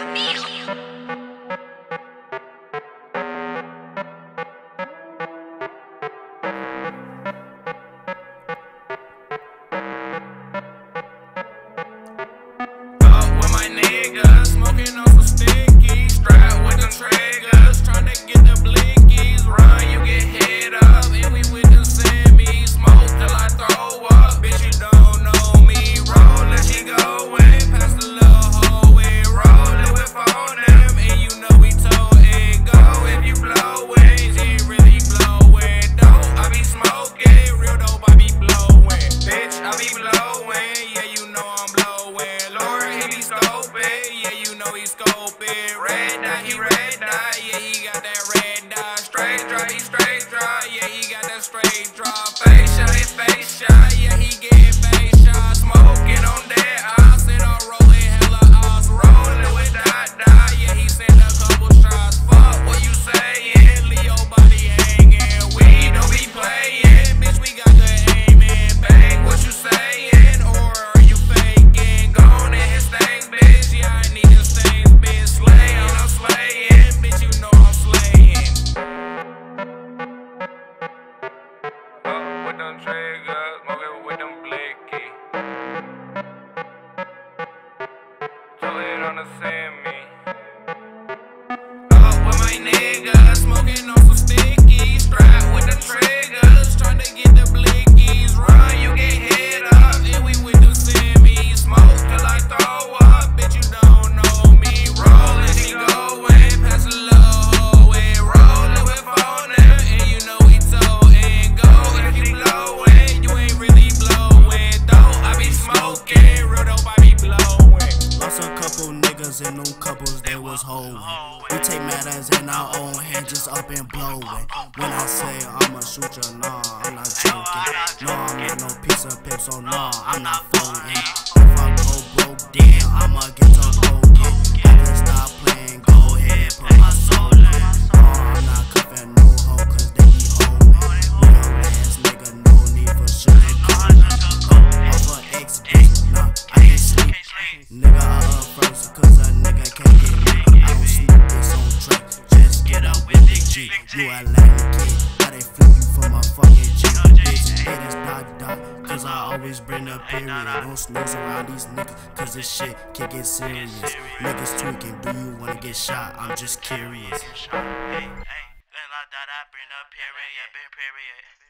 Camille. Smoking on some stickies, strapped with the triggers, tryna get the blickies. Run, you get hit up, and we with the semis. Smoke till I throw up, bitch, you don't know me. Rollin', she goin', past the little hole, we rollin' with phone them, and you know we told it go. If you blowin', she ain't really blowin'. Dope, I be smoking, real dope, I be blowin'. Bitch, I be blowin', yeah, you know I'm blowin'. Lord, he be scopin', yeah, you know he scoping. Red dot, he red dot, yeah, he got that red dot. Straight draw, he straight draw, yeah, he got that straight draw. Face shot, he face shot, yeah, he getting face shot. Smoking on that, I said I'm rolling hella odds. Rolling with dot dot, yeah, he sent a couple shots. Fuck what you saying, Leo body hanging. We don't be playing, bitch, we got the aim in. Bang, what you saying, or are you faking? Gone in his things, bitch, yeah, I need this things, bitch. Slaying, I'm slaying, bitch, you know I'm slaying. Up with them triggers, smoking with them blicky. Throw it on the semi. Up with my niggas, smoking on some stickies, strapped with the triggers, tryna get the blickies. Run, you get hit up, and we with the semis. Smoke till I throw up, bitch, you don't know me. Rollin', she goin', past the little hole, we rollin' with phone them, and you know we told it go. If you blowin', you ain't really blowin'. Dope, I be smoking, real dope, I be blowin'. Lost a couple niggas and them couples they was holding. We take matters in our own hands, just up and blowing. When I say I'ma shoot ya, nah, I'm not joking. No, I'm not no piece of pip, so nah, I'm not folding. If I go broke, then I'ma get to broken. I can stop playing, go ahead, put my soul in. Nah, I'm not cuffing no hoe, cause they be holding. Real ass nigga, no need for shit, they calling. Off a ex bitch, nah, I can't sleep. Nigga, I up first, cause a nigga can't get me. I don't sneak this on track, just get up with Big G. You a Latin kid, how they flip you from a fucking G. Bitch, haters dot dot, cause I always bring the period. Don't snooze around these niggas, cause this shit can get serious. Niggas tweaking, do you wanna get shot? I'm just curious. Hey, then I bring the period.